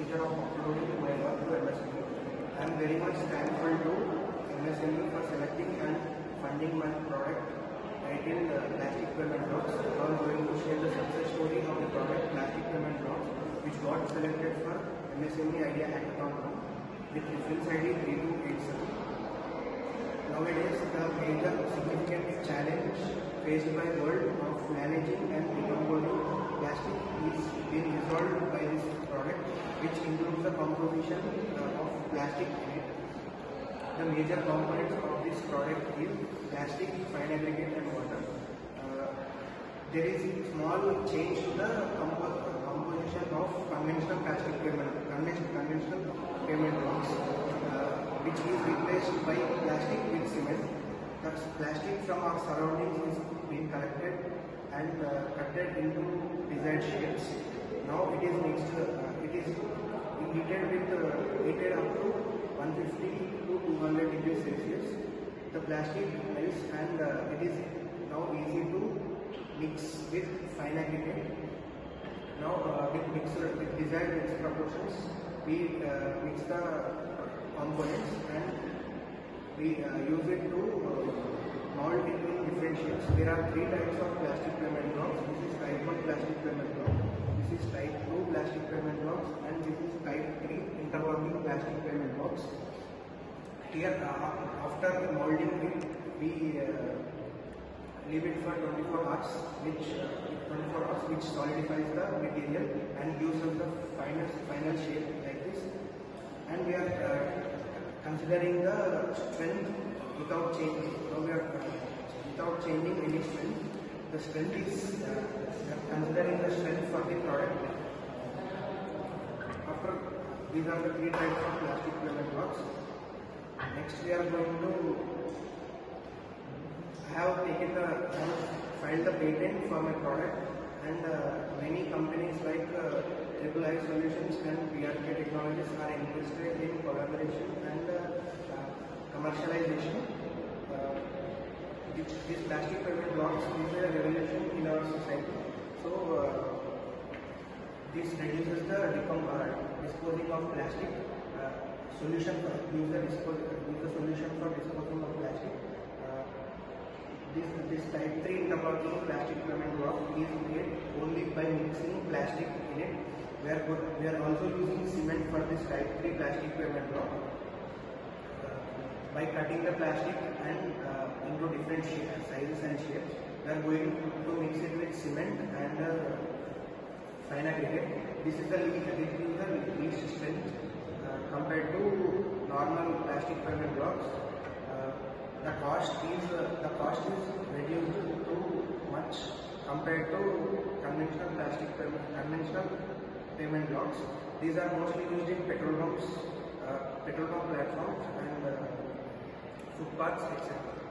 procedure of uploading my work to MSME. I am very much thankful to MSME for selecting and funding my product titled Plastic Payment Blocks. Now I am going to share the success story of the product Plastic Payment Blocks, which got selected for MSME Idea Hackathon with reference ID 3287. Nowadays, the major significant challenge faced by the world of managing and decomposing plastic is being resolved by this product, which includes the composition of plastic in it. The major components of this product is plastic, fine aggregate and water. There is a small change to the composition of conventional payment blocks, which is replaced by plastic with cement. The plastic from our surroundings is being collected and cutted into desired shapes. Now it is mixed. It is heated up to 150 to 200 degrees Celsius. The plastic melts and it is now easy to mix with fine aggregate. Now with desired mixed proportions, we mix the components and we use it to mold it in different shapes. There are three types of plastic payment blocks. This is type 1 plastic payment block, this is type 2 plastic payment blocks, and this is type 3 interlocking plastic payment blocks. Here after molding it, we leave it for 24 hours, which solidifies the material and gives us the final shape like this. And we are considering the strength without changing. So we are without changing any strength. The strength is considering the strength for the product. After these are the three types of plastic payment blocks. Next we are going to filed the patent for my product, and many companies like III Solutions and PRK Technologies are interested in collaboration and commercialization. This plastic payment blocks is a revolution in our society. So this reduces the disposing of plastic. Use the solution for disposing of plastic. This type 3 interlocking plastic payment block is made only by mixing plastic in it. We are also using cement for this type 3 plastic payment block. By cutting the plastic and into different sizes and shapes, we are going to mix it with cement and fine aggregate. This is the least strength compared to normal plastic payment blocks. The cost is reduced too much compared to conventional payment blocks. These are mostly used in petrol pump platforms and footpaths, etc.